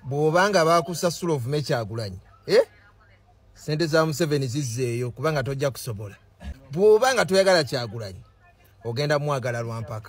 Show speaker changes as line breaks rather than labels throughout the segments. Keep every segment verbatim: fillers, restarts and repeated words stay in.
bw'obanga bakusasula ovume Kyagulanyi eh sente za Museveni zizzeeyo kubanga tojja kusobola. Bw'obanga toyagala Kyagulanyi ogenda mwagala lwampaka.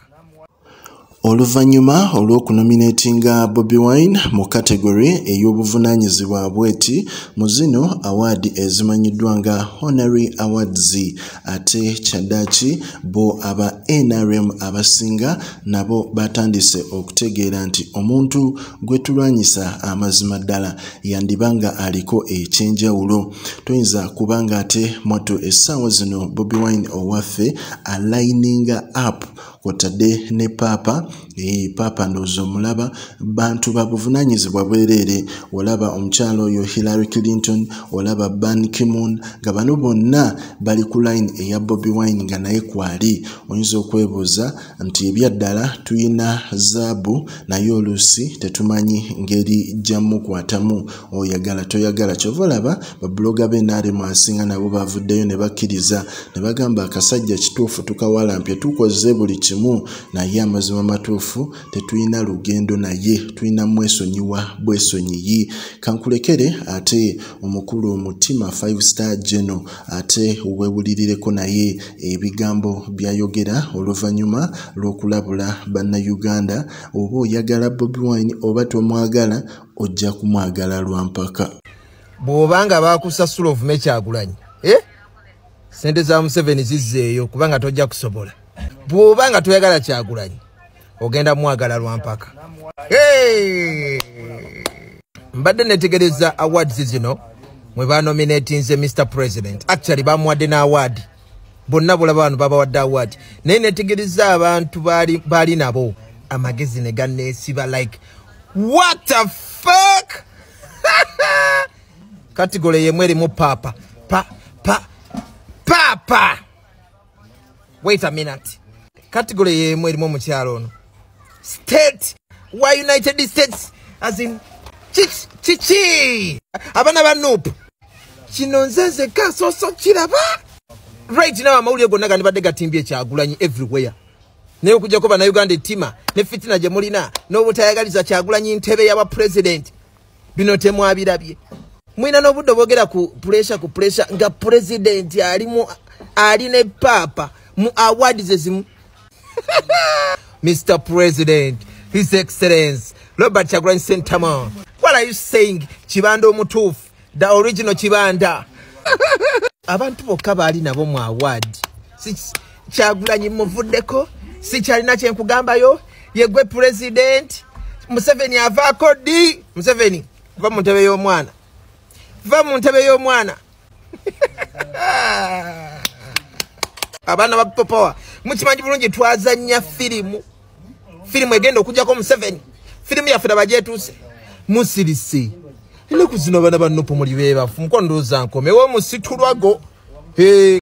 Oluvannyuma olw'okunominatinga Bobi Wine mu category ey'obuvunaanyizibwa bweti mu zino award ezimanyiddwa nga Honorary Awards, ate kyaddaaki bo aba N R M abasinga nabo batandise okutegeera nti omuntu gwe tulwanyisa amazima ddala yandibanga aliko ekyenjawulo. Toyinza kubanga ate moto essaawa zino Bobi Wine owaffe aligninga up kwotadde ne Papa. E Papa ndozo mulaba bantu babuvunanyizibwa bwerere, olaba omukyalo oyo Hillary Clinton, olaba Ban Ki-moon, nga bano bonna bali ku line eya Bobi Wine nga naye kwali. Oyinza okwebuuza nti ebyaddala tuyina zaabu naye oluusi tetumanyi ngeri jjamu kwatamu oyagala toyagala. Kyova olaba babloga b'N R M asinga nabo bavuddeyo ne bakkiriza ne bagamba akasajja kituufu tukawalampye tukoze buli kimu naye amazima matuufu tetuyina lugendo naye tuyina mwesonyiwa bwesonyiyi. Kankulekere ate omukulu omutima five star general ate wewulirireko naye ebigambo byayogera oluvannyuma lw'okulabula bannayuganda. Oba oyagala Bobi Wine oba tomwagala ojja kumwagala lwampaka.
Bw'obanga bakusasula ovume Kyagulanyi eh sente za Museveni zizzeeyo kubanga tojja kusobola. Bw'obanga toyagala Kyagulanyi ogenda mwagala lwampaka. Hey! Mbadde netegereza awards zino mwe ba nominatinze Mister President. Actually bamuwadde na award. Bonna bulaba bano babawadde award. Naye netegereza abantu bali bali nabo amagezi ne ganneesiba like what the fuck? Category yemwe erimu Papa. Pa pa Papa. Wait a minute. Category yemwe erimu omukyalo ono. State, why United States, as in chich chichi. Abana banup. Chinonzenze kaso so chiraba. Right now amawulire gonna gandi badde gatimbye Kyagulanyi everywhere. Naye okujja ko bana Uganda tima ne fitina gye mulina n'obutayagaliza Kyagulanyi ntebe y'aba president. Bino temwabirabye. Mwina n'obudde bogera ku pressure ku pressure nga president ali mu ali ne Papa mu awards ezimu. Mister President, His Excellency Robert Kyagulanyi Sentaman. What are you saying? Chibanda omutuufu, the original Chibanda. Abantu bokka baali nabo mu award. Si Kyagulanyi muvuddeko, si kyalina kye nkugambayo, yegwe president. Museveni avaako di. Museveni, va mu ntebe y'omwana. Va mu ntebe y'omwana. Abana ba popowa. Mukimanyi bulungi twazannya firimu. Firimu egenda okujjako Museveni. Firimu yaffe bagyetuse. Musirise. Ile kuzino bana bannopo muli bebafu. Mukondoza nkomewo musitulwago. Hey.